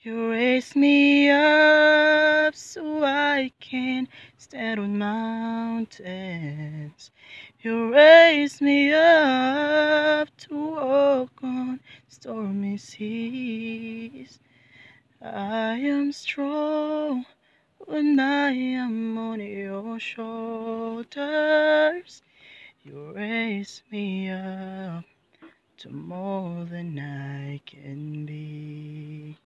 You raise me up so I can stand on mountains. You raise me up to walk on stormy seas. I am strong when I am on your shoulders. You raise me up to more than I can be.